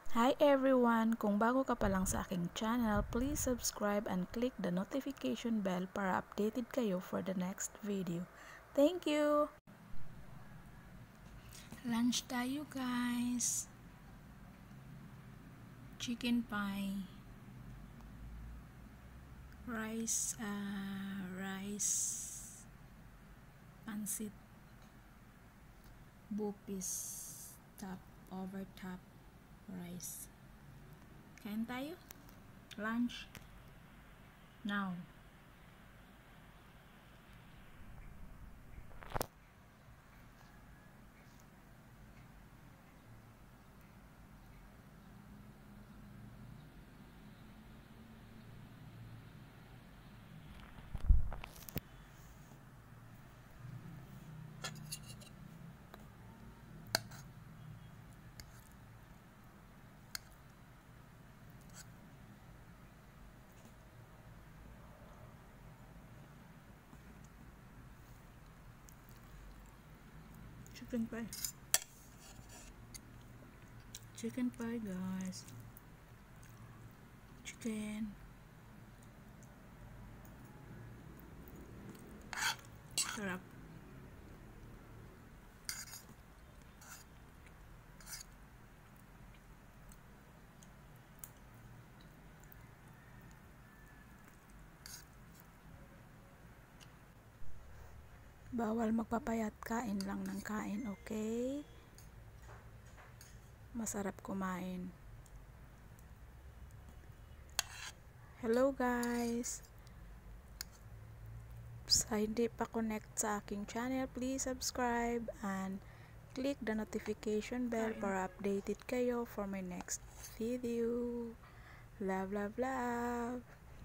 Hi everyone! Kung bago ka pa lang sa aking channel, please subscribe and click the notification bell para updated kayo for the next video. Thank you! Lunch tayo guys! Chicken pie, rice, pansit, BOPIS, top over top rice. Kain tayo? Lunch now. Chicken pie. Chicken pie guys. Chicken. Sarap. Bawal magpapayat, kain lang ng kain, okay? Masarap kumain. Hello guys! Sa hindi pa connect sa aking channel, please subscribe and click the notification bell para updated kayo for my next video. Love, love, love!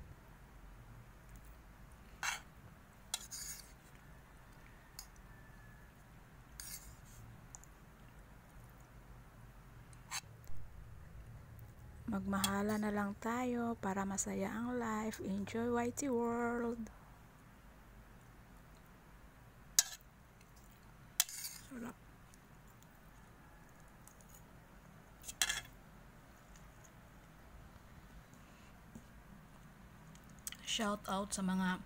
Magmahala na lang tayo para masaya ang life. Enjoy YT World! Sarap! Shout out sa mga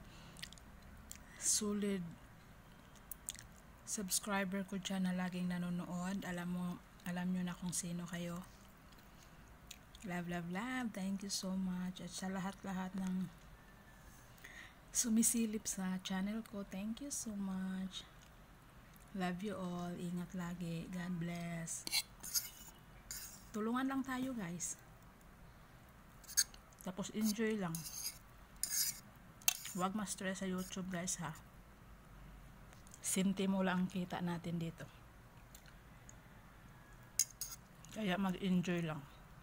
solid subscriber ko dyan na laging nanonood. Alam nyo na kung sino kayo. Love, love, love. Thank you so much. At sa lahat-lahat ng sumisilip sa channel ko, thank you so much. Love you all. Ingat lagi. God bless. Tulungan lang tayo guys. Tapos enjoy lang. Huwag ma-stress sa YouTube guys ha. Sintimo lang ang kita natin dito. Kaya mag-enjoy lang.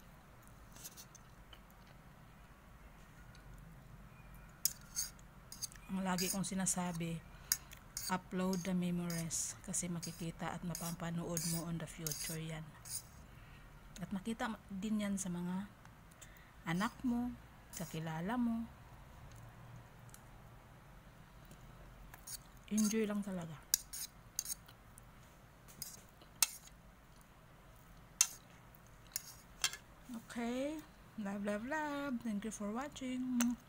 Ang lagi kong sinasabi, upload the memories kasi makikita at mapapanood mo on the future yan. At makita din yan sa mga anak mo, kakilala mo. Enjoy lang talaga. Okay. Love, love, love. Thank you for watching.